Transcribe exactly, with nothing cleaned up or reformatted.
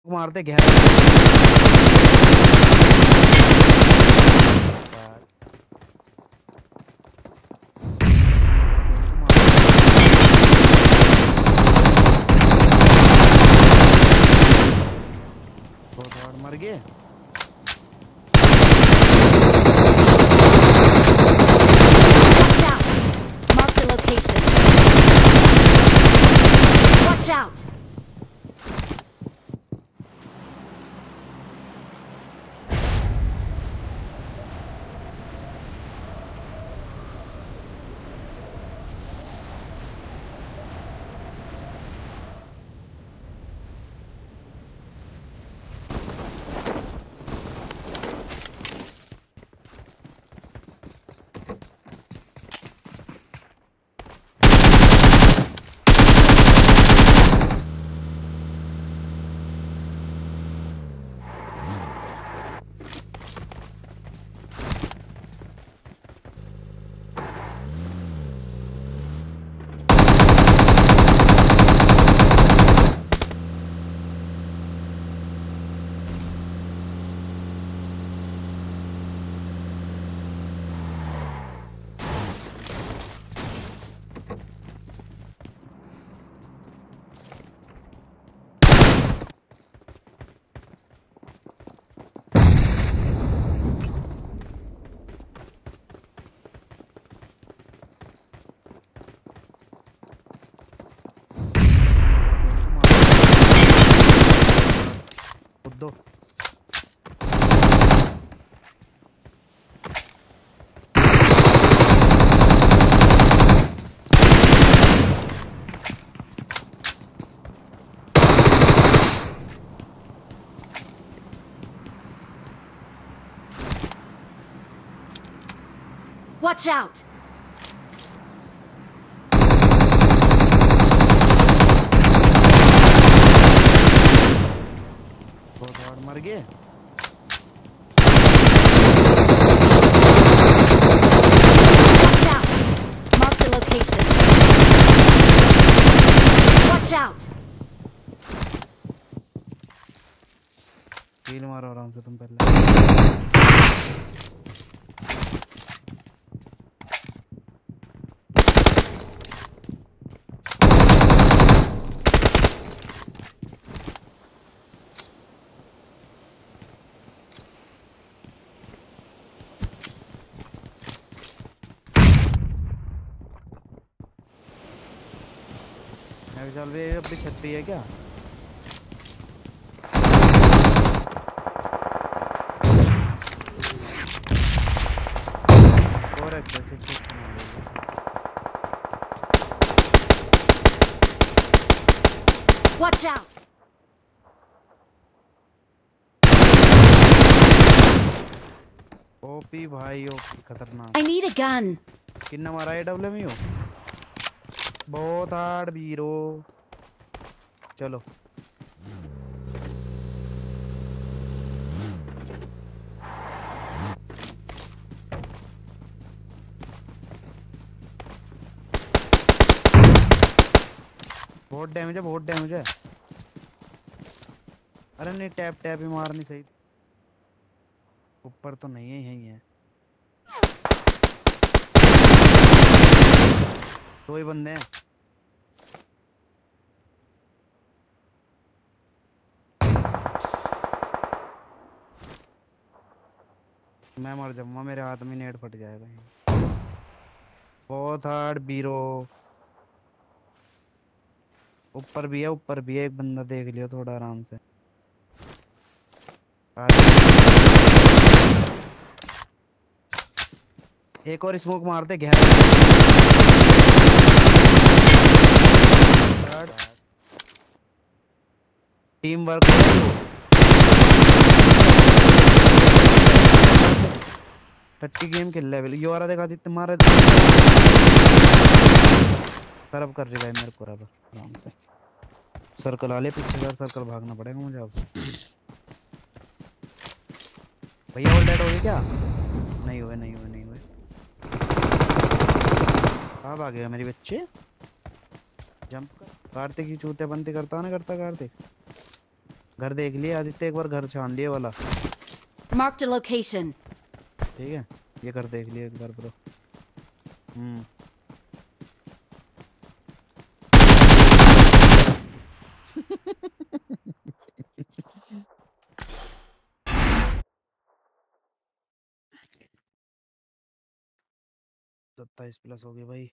मारते गहरा। मर गए। Mark the location. Watch out. दो Watch out. मर गए। Watch out. Mark the location. Watch out. कील मारो आराम से तुम पहले। चल भी अपनी छत पे है क्या? और एक कैसे Watch out. ओपी भाई ओपी खतरनाक। I need a gun. किन्ना मारा है डब्ल्यू में हो? बहुत हार्ड बीरो। चलो बहुत डैमेज है, बहुत डैमेज है। अरे नहीं टैप टैप ही मारनी सही थी। ऊपर तो नहीं है, यही है। दो ही बंदे हैं। मैं मर जाऊंगा, मेरे हाथ में नेट फट जाएगा। बहुत हार्ड बीरो। ऊपर भी है, ऊपर भी है एक बंदा, देख लियो थोड़ा आराम से। एक और स्मोक मारते गहरा। टीम वर्क टट्टी गेम खेल लेवल यो आ रहा, देखा दित्ते मारे खराब कर रही भाई मेरे को। रहा आराम से सर्कल आ ले पीछे यार, सर्कल भागना पड़ेगा मुझे अब। भैया ऑल डेड हो गए क्या? नहीं हुए नहीं हुए नहीं हुए। कहाँ भागेगा मेरी बच्चे? जंप कर कार्तिक की चूते बनती करता ना करता कार्तिक। घर देख लिया आदित्य, एक बार घर छान लिया वाला। Marked a location. ठीक है, ये घर देख लिया एक बार ब्रो। हम्म। सत्ताईस प्लस हो गए भाई।